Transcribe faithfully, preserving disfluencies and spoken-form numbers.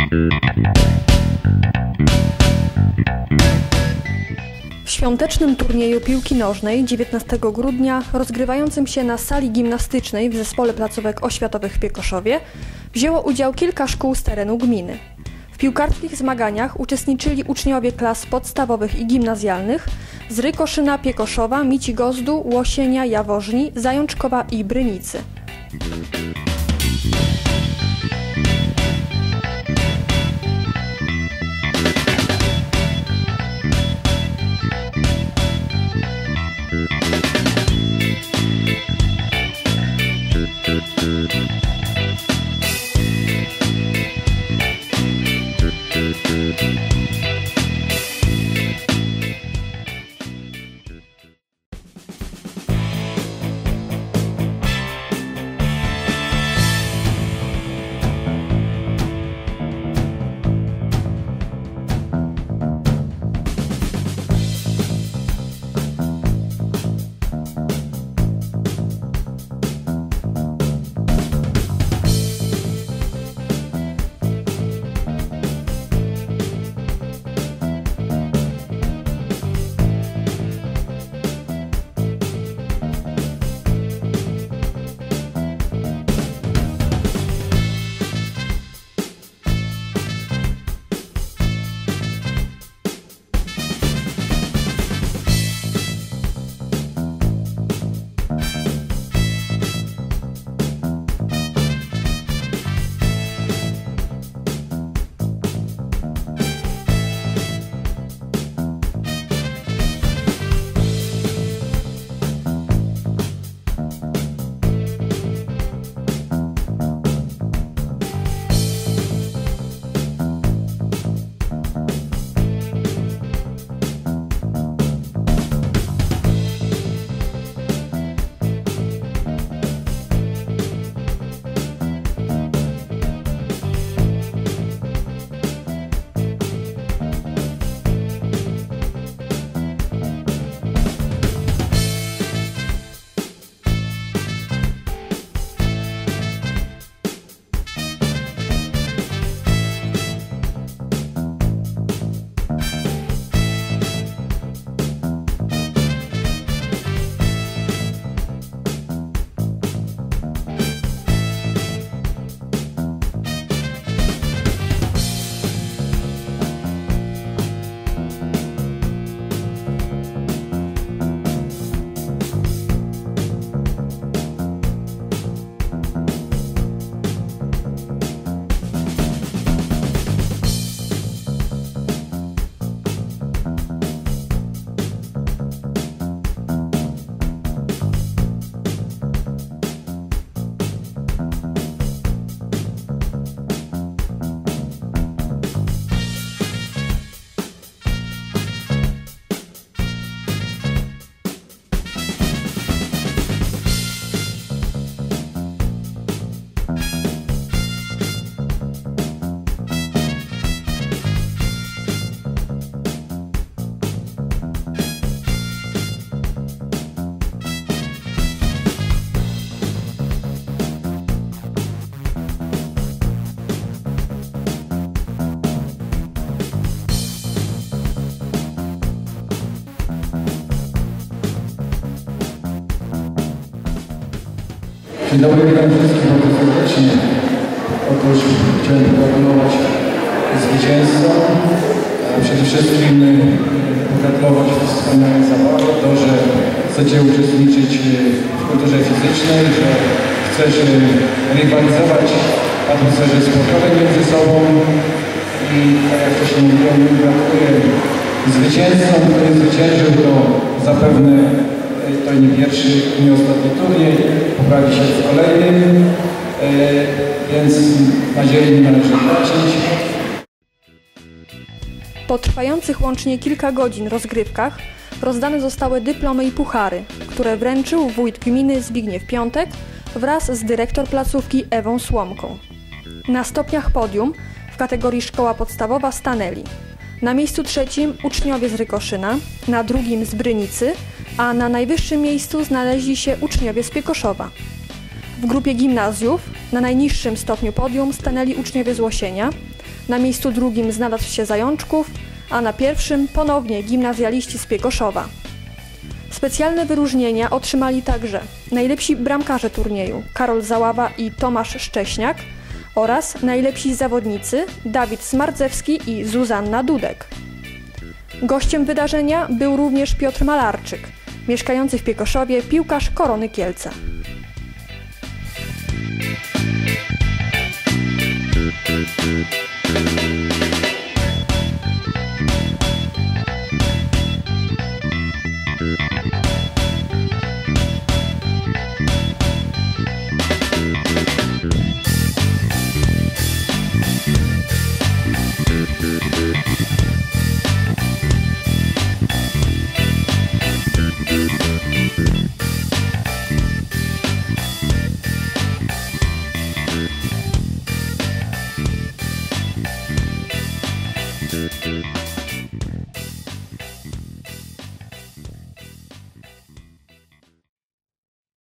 W świątecznym turnieju piłki nożnej dziewiętnastego grudnia, rozgrywającym się na sali gimnastycznej w Zespole Placówek Oświatowych w Piekoszowie, wzięło udział kilka szkół z terenu gminy. W piłkarskich zmaganiach uczestniczyli uczniowie klas podstawowych i gimnazjalnych z Rykoszyna, Piekoszowa, Micigozdu, Łosienia, Jaworzni, Zajączkowa i Brynicy. Dzień dobry, witam wszystkich bardzo serdecznie. Otóż chciałem pogratulować zwycięzcom, a przede wszystkim pogratulować wspaniałej zabawy, to, że chcecie uczestniczyć w kulturze fizycznej, że chcesz rywalizować w atmosferze sportowej między sobą i tak jak wcześniej mówiłem, gratuluję zwycięzcom, który zwyciężył, to zapewne to nie pierwszy, nie ostatni turniej, poprawi się w kolejnym, więc nadziei nie należy tracić. Po trwających łącznie kilka godzin rozgrywkach rozdane zostały dyplomy i puchary, które wręczył wójt gminy Zbigniew Piątek wraz z dyrektor placówki Ewą Słomką. Na stopniach podium w kategorii szkoła podstawowa stanęli na miejscu trzecim uczniowie z Rykoszyna, na drugim z Brynicy, a na najwyższym miejscu znaleźli się uczniowie z Piekoszowa. W grupie gimnazjów na najniższym stopniu podium stanęli uczniowie z Łosienia, na miejscu drugim znalazł się Zajączków, a na pierwszym ponownie gimnazjaliści z Piekoszowa. Specjalne wyróżnienia otrzymali także najlepsi bramkarze turnieju Karol Zaława i Tomasz Szcześniak oraz najlepsi zawodnicy Dawid Smardzewski i Zuzanna Dudek. Gościem wydarzenia był również Piotr Malarczyk, mieszkający w Piekoszowie piłkarz Korony Kielce. Thank you.